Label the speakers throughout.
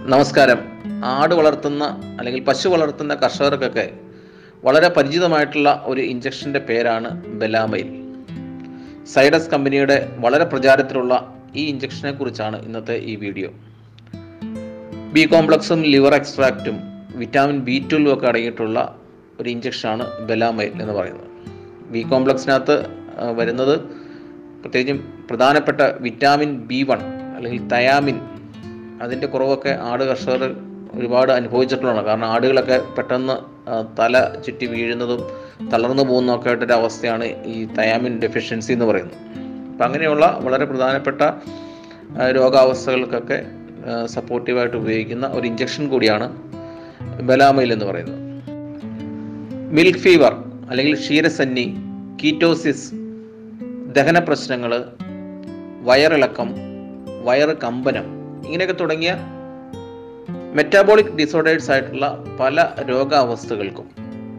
Speaker 1: നമസ്കാരം. ആട് വളർത്തുന്ന അല്ലെങ്കിൽ പശു വളർത്തുന്ന കർഷകർക്കൊക്കെ വളരെ പരിചിതമായിട്ടുള്ള ഒരു ഇഞ്ചക്ഷൻ്റെ പേരാണ് ബെലാമൈൽ. സൈഡസ് കമ്പനിയുടെ വളരെ പ്രചാരത്തിലുള്ള ഈ ഇഞ്ചക്ഷനെ കുറിച്ചാണ് ഇന്നത്തെ ഈ വീഡിയോ. ബി കോംപ്ലക്സും ലിവർ എക്സ്ട്രാക്റ്റും വിറ്റാമിൻ B12 ഒക്കെ അടങ്ങിയിട്ടുള്ള ഒരു ഇഞ്ചക്ഷനാണ് ബെലാമൈൽ എന്ന് പറയുന്നത്. ബി കോംപ്ലക്സിനകത്ത് വരുന്നത് പ്രത്യേകിച്ചും പ്രധാനപ്പെട്ട വിറ്റാമിൻ B1 അല്ലെങ്കിൽ തയാമിൻ, അതിൻ്റെ കുറവൊക്കെ ആട് കർഷകർ ഒരുപാട് അനുഭവിച്ചിട്ടുള്ളതാണ്. കാരണം ആടുകളൊക്കെ പെട്ടെന്ന് തല ചുറ്റി വീഴുന്നതും തളർന്നു പോകുന്നതൊക്കെ ആയിട്ടൊരു അവസ്ഥയാണ് ഈ തയാമിൻ ഡെഫിഷ്യൻസി എന്ന് പറയുന്നത്. അപ്പം അങ്ങനെയുള്ള വളരെ പ്രധാനപ്പെട്ട രോഗാവസ്ഥകൾക്കൊക്കെ സപ്പോർട്ടീവായിട്ട് ഉപയോഗിക്കുന്ന ഒരു ഇഞ്ചക്ഷൻ കൂടിയാണ് ബെലാമൈൽ എന്ന് പറയുന്നത്. മിൽക്ക് ഫീവർ അല്ലെങ്കിൽ ക്ഷീരസന്നി, കീറ്റോസിസ്, ദഹന പ്രശ്നങ്ങൾ, വയറിളക്കം, വയറ് കമ്പനം, ഇങ്ങനെയൊക്കെ തുടങ്ങിയ മെറ്റാബോളിക് ഡിസോർഡേഴ്സ് ആയിട്ടുള്ള പല രോഗാവസ്ഥകൾക്കും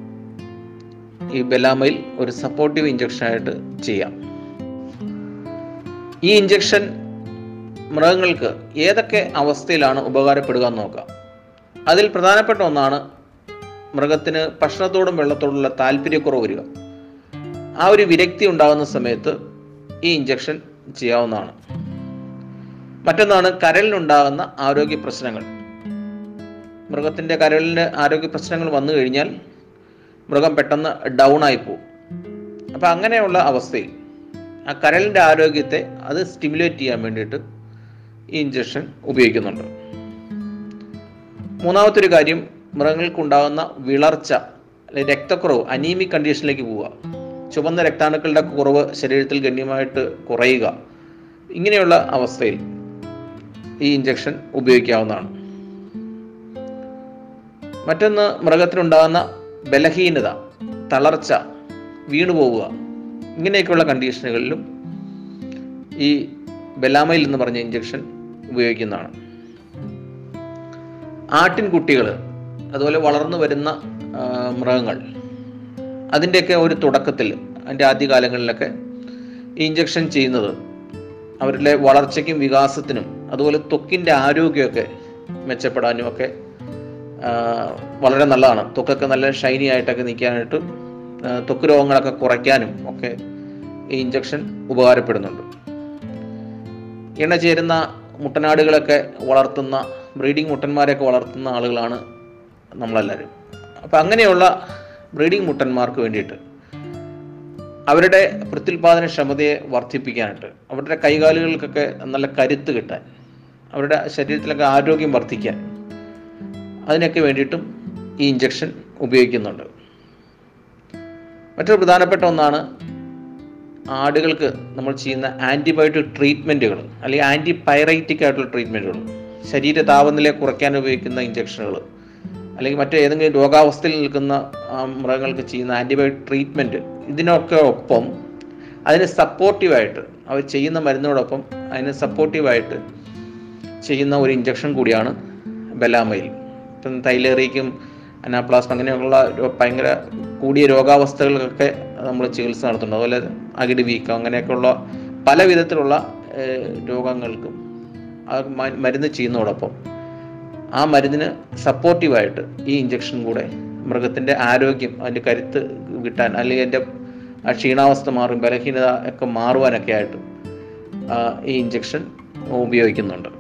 Speaker 1: ഈ ബെലാമൈൽ ഒരു സപ്പോർട്ടീവ് ഇഞ്ചക്ഷനായിട്ട് ചെയ്യാം. ഈ ഇഞ്ചക്ഷൻ മൃഗങ്ങൾക്ക് ഏതൊക്കെ അവസ്ഥയിലാണ് ഉപകാരപ്പെടുക എന്ന് നോക്കാം. അതിൽ പ്രധാനപ്പെട്ട ഒന്നാണ് മൃഗത്തിന് ഭക്ഷണത്തോടും വെള്ളത്തോടുള്ള താല്പര്യക്കുറവ് വരിക. ആ ഒരു വിരക്തി ഉണ്ടാകുന്ന സമയത്ത് ഈ ഇഞ്ചക്ഷൻ ചെയ്യാവുന്നതാണ്. മറ്റൊന്നാണ് കരളിനുണ്ടാകുന്ന ആരോഗ്യ പ്രശ്നങ്ങൾ. മൃഗത്തിൻ്റെ കരളിന് ആരോഗ്യ പ്രശ്നങ്ങൾ വന്നു കഴിഞ്ഞാൽ മൃഗം പെട്ടെന്ന് ഡൗൺ ആയി പോകും. അപ്പം അങ്ങനെയുള്ള അവസ്ഥയിൽ ആ കരളിൻ്റെ ആരോഗ്യത്തെ അത് സ്റ്റിമുലേറ്റ് ചെയ്യാൻ വേണ്ടിയിട്ട് ഈ ഇഞ്ചക്ഷൻ ഉപയോഗിക്കുന്നുണ്ട്. മൂന്നാമത്തെ ഒരു കാര്യം, മൃഗങ്ങൾക്കുണ്ടാകുന്ന വിളർച്ച അല്ലെങ്കിൽ രക്തക്കുറവ്, അനീമിക് കണ്ടീഷനിലേക്ക് പോവുക, ചുവന്ന രക്താണുക്കളുടെ കുറവ് ശരീരത്തിൽ ഗണ്യമായിട്ട് കുറയുക, ഇങ്ങനെയുള്ള അവസ്ഥയിൽ ഈ ഇഞ്ചക്ഷൻ ഉപയോഗിക്കാവുന്നതാണ്. മറ്റൊന്ന്, മൃഗത്തിനുണ്ടാകുന്ന ബലഹീനത, തളർച്ച, വീണുപോവുക, ഇങ്ങനെയൊക്കെയുള്ള കണ്ടീഷനുകളിലും ഈ ബെലാമൈൽ എന്ന് പറഞ്ഞ ഇഞ്ചക്ഷൻ ഉപയോഗിക്കുന്നതാണ്. ആട്ടിൻകുട്ടികൾ, അതുപോലെ വളർന്നു വരുന്ന മൃഗങ്ങൾ, അതിൻ്റെയൊക്കെ ഒരു തുടക്കത്തിൽ, അതിൻ്റെ ആദ്യകാലങ്ങളിലൊക്കെ ഈ ഇഞ്ചക്ഷൻ ചെയ്യുന്നത് അവരുടെ വളർച്ചയ്ക്കും വികാസത്തിനും അതുപോലെ ത്വക്കിൻ്റെ ആരോഗ്യമൊക്കെ മെച്ചപ്പെടാനും ഒക്കെ വളരെ നല്ലതാണ്. ത്വക്കൊക്കെ നല്ല ഷൈനി ആയിട്ടൊക്കെ നിൽക്കാനായിട്ടും ത്വക്ക് രോഗങ്ങളൊക്കെ കുറയ്ക്കാനും ഒക്കെ ഈ ഇഞ്ചക്ഷൻ ഉപകാരപ്പെടുന്നുണ്ട്. ഇണ ചേരുന്ന മുട്ടനാടുകളൊക്കെ വളർത്തുന്ന, ബ്രീഡിംഗ് മുട്ടന്മാരെയൊക്കെ വളർത്തുന്ന ആളുകളാണ് നമ്മളെല്ലാവരും. അപ്പം അങ്ങനെയുള്ള ബ്രീഡിംഗ് മുട്ടന്മാർക്ക് വേണ്ടിയിട്ട് അവരുടെ പ്രത്യുൽപാദന ക്ഷമതയെ വർദ്ധിപ്പിക്കാനായിട്ട്, അവരുടെ കൈകാലുകൾക്കൊക്കെ നല്ല കരുത്ത് കിട്ടാൻ, അവരുടെ ശരീരത്തിലൊക്കെ ആരോഗ്യം വർദ്ധിക്കാൻ, അതിനൊക്കെ വേണ്ടിയിട്ടും ഈ ഇഞ്ചക്ഷൻ ഉപയോഗിക്കുന്നുണ്ട്. മറ്റൊരു പ്രധാനപ്പെട്ട ഒന്നാണ് ആടുകൾക്ക് നമ്മൾ ചെയ്യുന്ന ആൻറ്റിബയോട്ടിക് ട്രീറ്റ്മെൻറ്റുകൾ അല്ലെങ്കിൽ ആൻറ്റിപൈറൈറ്റിക് ആയിട്ടുള്ള ട്രീറ്റ്മെൻറ്റുകൾ, ശരീര താപനിലയെ കുറയ്ക്കാൻ ഉപയോഗിക്കുന്ന ഇഞ്ചക്ഷനുകൾ, അല്ലെങ്കിൽ മറ്റേതെങ്കിലും രോഗാവസ്ഥയിൽ നിൽക്കുന്ന മൃഗങ്ങൾക്ക് ചെയ്യുന്ന ആൻറ്റിബയോട്ടിക് ട്രീറ്റ്മെൻറ്റ്, ഇതിനൊക്കെ ഒപ്പം അതിന് സപ്പോർട്ടീവായിട്ട് അവർ ചെയ്യുന്ന മരുന്നിനോടൊപ്പം അതിന് സപ്പോർട്ടീവായിട്ട് ചെയ്യുന്ന ഒരു ഇഞ്ചക്ഷൻ കൂടിയാണ് ബെലാമൈൽ. ഇപ്പം തൈലേറിയയ്ക്കും അനാപ്ലാസ്മ അങ്ങനെയുള്ള ഭയങ്കര കൂടിയ രോഗാവസ്ഥകൾക്കൊക്കെ നമ്മൾ ചികിത്സ നടത്തുന്നുണ്ട്. അതുപോലെ അകിട് വീക്കം, അങ്ങനെയൊക്കെയുള്ള പല വിധത്തിലുള്ള രോഗങ്ങൾക്കും ആ മരുന്ന് ചെയ്യുന്നതോടൊപ്പം ആ മരുന്നിന് സപ്പോർട്ടീവായിട്ട് ഈ ഇഞ്ചക്ഷൻ കൂടെ മൃഗത്തിൻ്റെ ആരോഗ്യം, അതിൻ്റെ കരുത്ത് കിട്ടാൻ, അല്ലെങ്കിൽ അതിൻ്റെ ക്ഷീണാവസ്ഥ മാറും, ബലഹീനത ഒക്കെ മാറുവാനൊക്കെ ആയിട്ട് ഈ ഇഞ്ചക്ഷൻ ഉപയോഗിക്കുന്നുണ്ട്.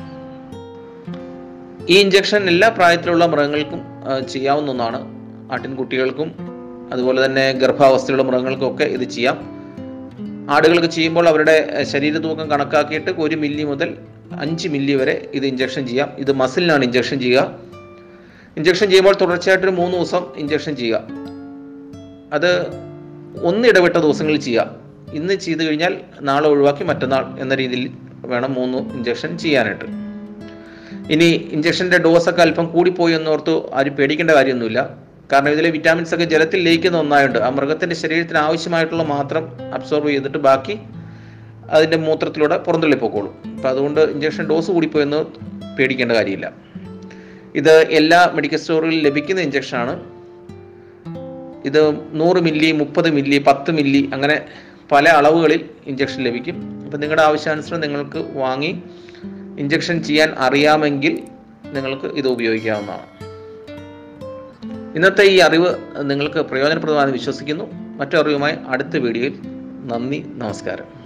Speaker 1: ഈ ഇഞ്ചക്ഷൻ എല്ലാ പ്രായത്തിലുള്ള മൃഗങ്ങൾക്കും ചെയ്യാവുന്ന ഒന്നാണ്. ആട്ടിൻകുട്ടികൾക്കും അതുപോലെ തന്നെ ഗർഭാവസ്ഥയിലുള്ള മൃഗങ്ങൾക്കും ഒക്കെ ഇത് ചെയ്യാം. ആടുകൾക്ക് ചെയ്യുമ്പോൾ അവരുടെ ശരീര തൂക്കം കണക്കാക്കിയിട്ട് 1 മില്ലി മുതൽ 5 മില്ലി വരെ ഇത് ഇഞ്ചക്ഷൻ ചെയ്യാം. ഇത് മസിലിനാണ് ഇഞ്ചക്ഷൻ ചെയ്യുക. ഇഞ്ചക്ഷൻ ചെയ്യുമ്പോൾ തുടർച്ചയായിട്ടൊരു 3 ദിവസം ഇഞ്ചക്ഷൻ ചെയ്യുക. അത് ഒന്നിടവിട്ട ദിവസങ്ങളിൽ ചെയ്യുക. ഇന്ന് ചെയ്ത് കഴിഞ്ഞാൽ നാളെ ഒഴിവാക്കി മറ്റന്നാൾ എന്ന രീതിയിൽ വേണം 3 ഇഞ്ചക്ഷൻ ചെയ്യാനായിട്ട്. ഇനി ഇഞ്ചക്ഷൻ്റെ ഡോസൊക്കെ അല്പം കൂടിപ്പോയി എന്നോർത്ത് ആരും പേടിക്കേണ്ട കാര്യമൊന്നുമില്ല. കാരണം ഇതിലെ വിറ്റാമിൻസ് ഒക്കെ ജലത്തിൽ ലയിക്കുന്ന ഒന്നായുണ്ട്. ആ മൃഗത്തിൻ്റെ ശരീരത്തിന് ആവശ്യമായിട്ടുള്ള മാത്രം അബ്സോർബ് ചെയ്തിട്ട് ബാക്കി അതിൻ്റെ മൂത്രത്തിലൂടെ പുറന്തള്ളിപ്പോക്കോളും. അപ്പോൾ അതുകൊണ്ട് ഇഞ്ചക്ഷൻ ഡോസ് കൂടിപ്പോയെന്ന് പേടിക്കേണ്ട കാര്യമില്ല. ഇത് എല്ലാ മെഡിക്കൽ സ്റ്റോറുകളിൽ ലഭിക്കുന്ന ഇഞ്ചക്ഷനാണ്. ഇത് 100 മില്ലി, 30 മില്ലി, 10 മില്ലി അങ്ങനെ പല അളവുകളിൽ ഇഞ്ചക്ഷൻ ലഭിക്കും. അപ്പോൾ നിങ്ങളുടെ ആവശ്യാനുസരണം നിങ്ങൾക്ക് വാങ്ങി ഇഞ്ചക്ഷൻ ചെയ്യാൻ അറിയാമെങ്കിൽ നിങ്ങൾക്ക് ഇത് ഉപയോഗിക്കാവുന്നതാണ്. ഇന്നത്തെ ഈ അറിവ് നിങ്ങൾക്ക് പ്രയോജനപ്രദമാണെന്ന് വിശ്വസിക്കുന്നു. മറ്റു അറിവുമായി അടുത്ത വീഡിയോയിൽ. നന്ദി, നമസ്കാരം.